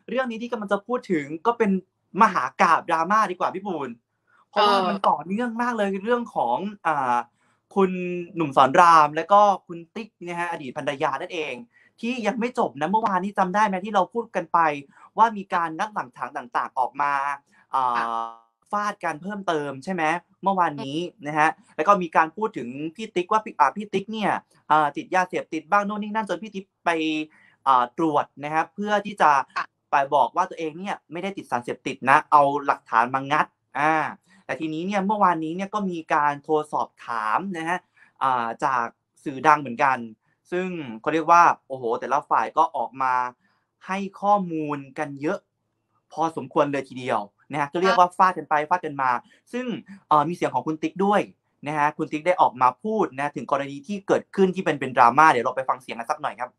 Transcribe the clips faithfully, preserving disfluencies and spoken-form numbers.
เรื่องนี้ที่กำลังจะพูดถึงก็เป็นมหากาพย์ดราม่าดีกว่าพี่ปูนเพราะว่ามันต่อเนื่องมากเลยเรื่องของอ่าคุณหนุ่มสอนรามและก็คุณติ๊กนะฮะอดีตภรรยานั่นเองที่ยังไม่จบนะเมื่อวานนี้จำได้ไหมที่เราพูดกันไปว่ามีการนัดหลักฐานต่างๆออกมาอ่าฟาดกันเพิ่มเติมใช่ไหมเมื่อวานนี้นะฮะแล้วก็มีการพูดถึงพี่ติ๊กว่าพี่อ่าพี่ติ๊กเนี่ยอ่าติดยาเสพติดบ้างโน่นนี่นั่นจนพี่ติ๊กไปอ่าตรวจนะครับเพื่อที่จะไปบอกว่าตัวเองเนี่ยไม่ได้ติดสารเสพติดนะเอาหลักฐานมางัดอ่าแต่ทีนี้เนี่ยเมื่อวานนี้เนี่ยก็มีการโทรสอบถามนะฮะอ่าจากสื่อดังเหมือนกันซึ่งเขาเรียกว่าโอ้โหแต่ละฝ่ายก็ออกมาให้ข้อมูลกันเยอะพอสมควรเลยทีเดียวนะฮะก็เรียกว่าฟาดกันไปฟาดกันมาซึ่งมีเสียงของคุณติ๊กด้วยนะฮะคุณติ๊กได้ออกมาพูดนะถึงกรณีที่เกิดขึ้นที่เป็นเป็นดราม่าเดี๋ยวเราไปฟังเสียงกันสักหน่อยครับ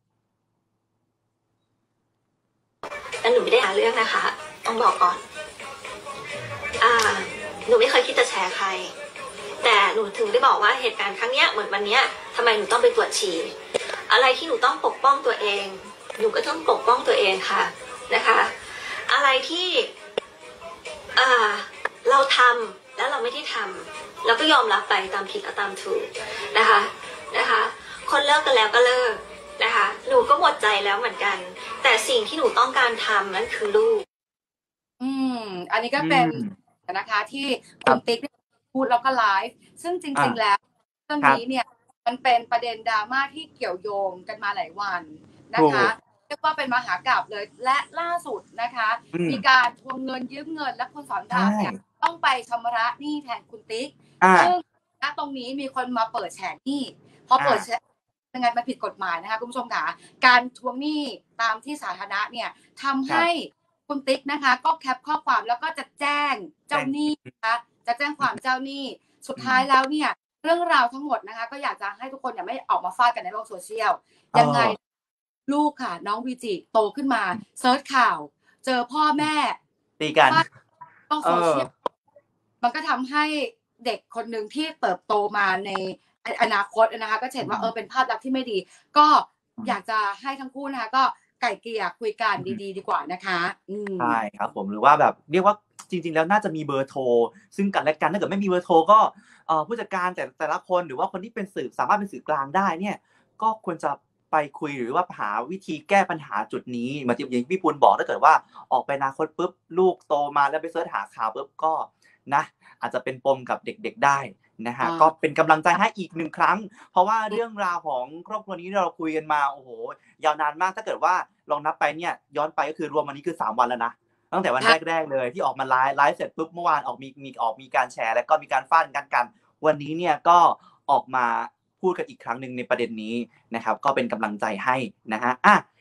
แต่หนูไม่ได้หาเรื่องนะคะต้องบอกก่อนอ่าหนูไม่เคยคิดจะแชร์ใครแต่หนูถึงได้บอกว่าเหตุการณ์ครั้งเนี้ยเหมือนวันเนี้ยทำไมหนูต้องไปตรวจฉี่อะไรที่หนูต้องปกป้องตัวเองหนูก็ต้องปกป้องตัวเองค่ะนะคะอะไรที่อ่าเราทำแล้วเราไม่ได้ทำเราก็ยอมรับไปตามผิดและตามถูกนะคะนะคะคนเลิกกันแล้วก็เลิกนะคะหนูก็หมดใจแล้วเหมือนกันแต่สิ่งที่หนูต้องการทำนั่นคือลูกอืมอันนี้ก็เป็นนะคะที่คุณติ๊กพูดแล้วก็ไลฟ์ซึ่งจริงๆแล้วเรื่องนี้เนี่ยมันเป็นประเด็นดราม่าที่เกี่ยวโยงกันมาหลายวันนะคะเรียกว่าเป็นมหากาพย์เลยและล่าสุดนะคะมีการทวงเงินยืมเงินและคุณสอนรามเนี่ยต้องไปชำระหนี้แทนคุณติ๊กซึ่งณตรงนี้มีคนมาเปิดแฉหนี้พอเปิดแฉยังไงมันผิดกฎหมายนะคะคุณผู้ชมค่ะการทวงหนี้ตามที่สาธารณะเนี่ยทำให้คุณติ๊กนะคะก็แคปข้อความแล้วก็จะแจ้งเจ้าหนี้นะคะจะแจ้งความเจ้าหนี้สุดท้ายแล้วเนี่ยเรื่องราวทั้งหมดนะคะก็อยากจะให้ทุกคนอย่าไม่ออกมาฟาดกันในโลกโซเชียลยังไงลูกค่ะน้องวีจิโตขึ้นมาเซิร์ชข่าวเจอพ่อแม่ตีกันโลกโซเชียลมันก็ทำให้เด็กคนหนึ่งที่เติบโตมาในอนาคตนะคะก็เห็นว่าเออเป็นภาพลักษณ์ที่ไม่ดีก็อยากจะให้ทั้งคู่นะคะก็ไก่เกลี่ยคุยกันดีๆดีกว่านะคะใช่ครับผมหรือว่าแบบเรียกว่าจริงๆแล้วน่าจะมีเบอร์โทรซึ่งกันและกันถ้าเกิดไม่มีเบอร์โทรก็ผู้จัดการแต่แต่ละคนหรือว่าคนที่เป็นสื่อสามารถเป็นสื่อกลางได้เนี่ยก็ควรจะไปคุยหรือว่าหาวิธีแก้ปัญหาจุดนี้เหมือนที่พี่ปูนบอกถ้าเกิดว่าออกไปอนาคตปุ๊บลูกโตมาแล้วไปเสิร์ชหาข่าวปุ๊บก็นะอาจจะเป็นปมกับเด็กๆได้นะฮะก็เป็นกำลังใจให้อีกหนึ่งครั้งเพราะว่าเรื่องราวของครอบครัวนี้เราคุยกันมาโอ้โหยาวนานมากถ้าเกิดว่าลองนับไปเนี่ยย้อนไปก็คือรวมวันนี้คือสามวันแล้วนะตั้งแต่วันแรกๆเลยที่ออกมาไลฟ์ไลฟ์เสร็จปุ๊บเมื่อวานออกมีมีออกมีการแชร์แล้วก็มีการฟาดกันกันวันนี้เนี่ยก็ออกมาพูดกันอีกครั้งนึงในประเด็นนี้นะครับก็เป็นกำลังใจให้นะฮะอ่ะ